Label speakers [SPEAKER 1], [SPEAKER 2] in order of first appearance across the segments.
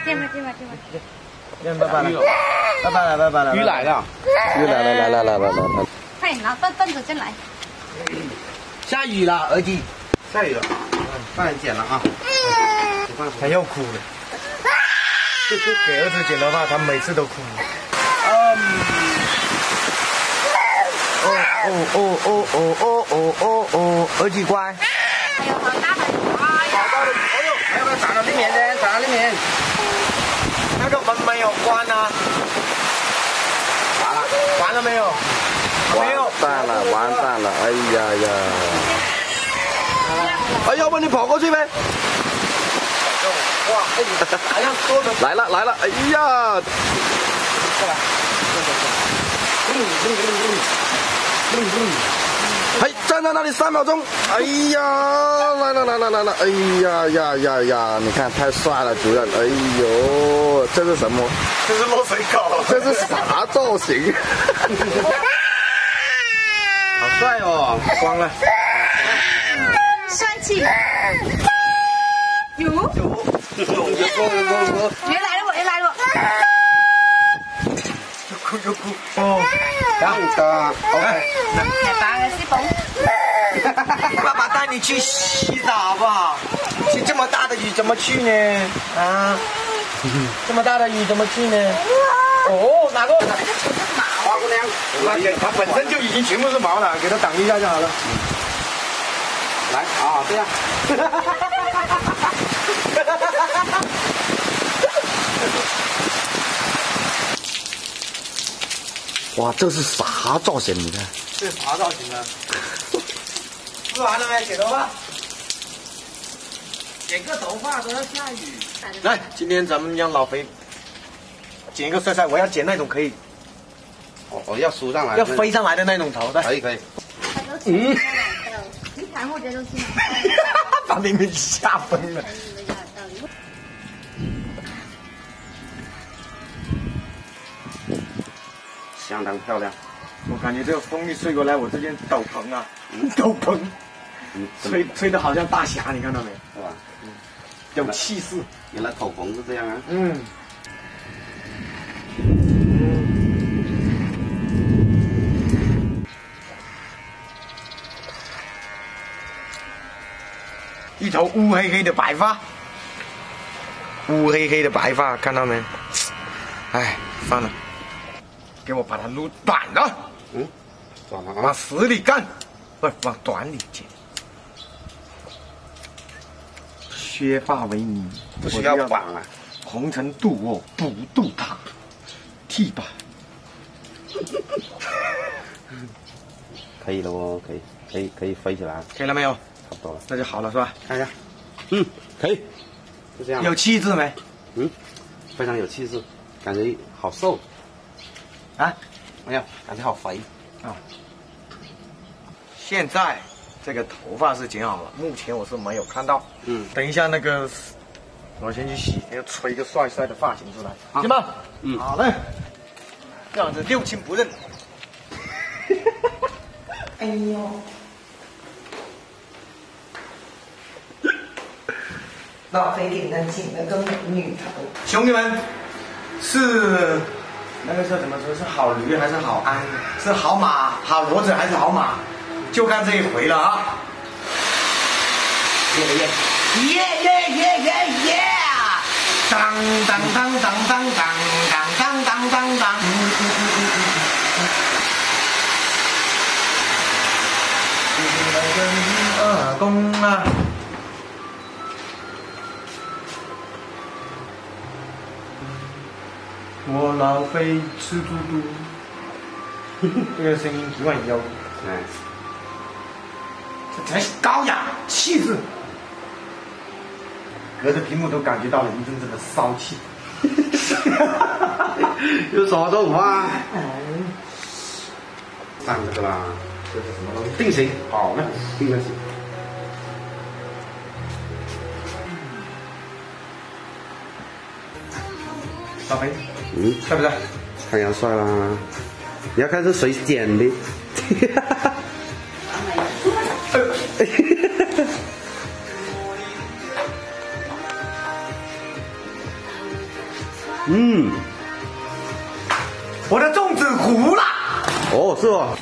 [SPEAKER 1] 见吧，见吧，见吧。
[SPEAKER 2] 见，拜拜了，拜拜了，拜拜了。
[SPEAKER 3] 鱼来了，
[SPEAKER 2] 鱼来了，来。
[SPEAKER 1] 快点拿凳子进来。
[SPEAKER 2] 下雨了，儿子。
[SPEAKER 3] 下雨了，帮人剪了啊。
[SPEAKER 2] 他又哭了。给儿子剪头发，他每次都哭。儿子乖。
[SPEAKER 1] 还有好大的鱼！
[SPEAKER 2] 好大的鱼！哎呦，还有没有站到里面的？站到里面。那个门没有关啊。完了没有？没有。
[SPEAKER 4] 完蛋了！哎呀呀！
[SPEAKER 2] 哎，要不你跑过去呗？哇，好像多的。
[SPEAKER 4] 来了！哎呀！
[SPEAKER 2] 过来。
[SPEAKER 4] 哎，站在那里3秒钟。哎呀，来了！哎呀！你看太帅了，主任。哎呦，这是什么？
[SPEAKER 2] 这是落水狗。
[SPEAKER 4] 这是啥造型？
[SPEAKER 2] 好帅哦！光了。
[SPEAKER 1] 帅气。有。别来了我，别来了我。
[SPEAKER 2] 又哭哦。然后OK。
[SPEAKER 1] 来拔个西风。
[SPEAKER 2] 爸爸带你去洗澡好不好？这么大的雨怎么去呢？啊，这么大的雨怎么去呢？哦，哪个？花姑娘，它本身就已经全部是毛了，给它挡一下就好了。
[SPEAKER 3] 来啊，这样。
[SPEAKER 4] 哇，这是啥造型？你看。
[SPEAKER 2] 这是啥造型啊？吃完了没？剪头发。剪个头发都要下雨。来，今天咱们让老肥剪一个帅帅，我要剪那种可以。
[SPEAKER 3] 哦，要梳上来，
[SPEAKER 2] 要飞上来的那种头的。
[SPEAKER 3] 可以。
[SPEAKER 1] 你看我这都是。
[SPEAKER 2] 把你们吓疯了。
[SPEAKER 3] 相当漂亮。
[SPEAKER 2] 我感觉这个风一吹过来，我这件斗篷啊，斗篷，吹得好像大侠，你看到没？
[SPEAKER 3] 是吧？
[SPEAKER 2] 有气势。
[SPEAKER 3] 原来斗篷是这样啊。
[SPEAKER 2] 一头乌黑黑的白发，乌黑黑的白发，看到没？哎，算了，给我把它撸短了。
[SPEAKER 3] 短了啊！
[SPEAKER 2] 往死里干，不是往短里剪。削发为尼，
[SPEAKER 3] 不需要绑啊。
[SPEAKER 2] 红尘渡我不渡他，剃吧。
[SPEAKER 3] 可以了哦，可以飞起来。
[SPEAKER 2] 可以了没有？
[SPEAKER 3] 差不多了，
[SPEAKER 2] 那就好了是吧？
[SPEAKER 3] 看一下。可以，就这样。
[SPEAKER 2] 有气质没？
[SPEAKER 3] 非常有气质，感觉好瘦。
[SPEAKER 2] 啊？
[SPEAKER 3] 没有，感觉好肥。
[SPEAKER 2] 现在这个头发是剪好了，目前我是没有看到。等一下那个，我先去洗，要吹一个帅帅的发型出来，行吧？好嘞。这样子六亲不认。哎呦！
[SPEAKER 5] 老肥给他剪了个美女头。
[SPEAKER 2] 兄弟们，是那个是怎么说？是好驴还是好鞍？是好马、好骡子还是好马？就看这一回了啊！耶！当当当当当当当当当当当。二公啊！我老肥吃嘟嘟，这个声音1万1。这才是高雅气质，隔着屏幕都感觉到了一阵阵的骚气。
[SPEAKER 3] 有什么都无啊？上这个啦，这是什么东西？定型，好了，定得起。
[SPEAKER 2] 老肥，帅不帅？
[SPEAKER 3] 当然帅啦！你要看是谁剪的。 嗯，
[SPEAKER 2] 我的粽子糊了。
[SPEAKER 3] 哦，是哦。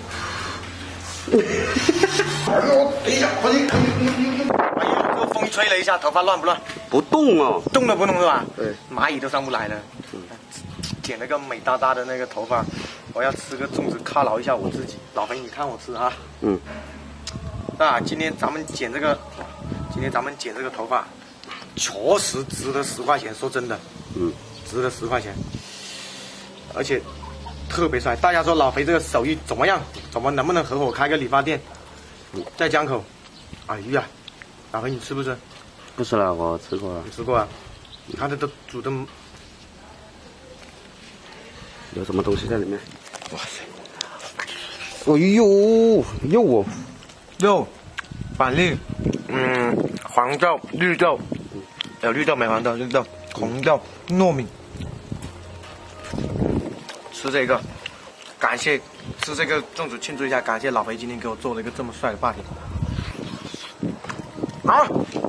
[SPEAKER 4] 儿子，我等一下，快点。
[SPEAKER 2] 哎呀，这个风吹了一下，头发乱不乱？
[SPEAKER 3] 不动哦。
[SPEAKER 2] 动都不动是吧？
[SPEAKER 4] 对，
[SPEAKER 2] 蚂蚁都上不来了。剪了个美哒哒的那个头发，我要吃个粽子犒劳一下我自己。老肥，你看我吃啊。
[SPEAKER 3] 嗯。
[SPEAKER 2] 啊，今天咱们剪这个头发，确实值得10块钱。说真的，值得10块钱，而且特别帅。大家说老肥这个手艺怎么样？能不能和我开个理发店？在江口。哎呀，老肥你吃不吃？
[SPEAKER 3] 不吃了，我吃过了。
[SPEAKER 2] 你吃过啊？你看这都煮的。
[SPEAKER 3] 有什么东西在里面？哇塞！哎呦，肉哦，
[SPEAKER 2] 肉、板栗，黄豆、绿豆，有绿豆没黄豆，绿豆、红豆、糯米。吃这个，感谢吃这个粽子庆祝一下，感谢老肥今天给我做了一个这么帅的发型。好，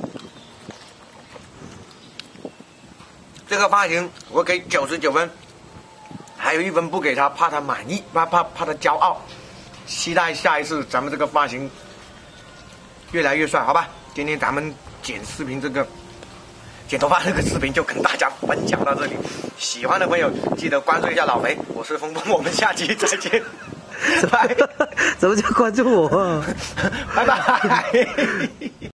[SPEAKER 2] 这个发型我给99分。还有1分不给他，怕他满意，怕他骄傲。期待下一次咱们这个发型越来越帅，好吧？今天咱们剪头发这个视频就跟大家分享到这里。喜欢的朋友记得关注一下老肥，我是峰峰，我们下期再见。拜，
[SPEAKER 3] 怎么叫关注我？
[SPEAKER 2] 拜拜。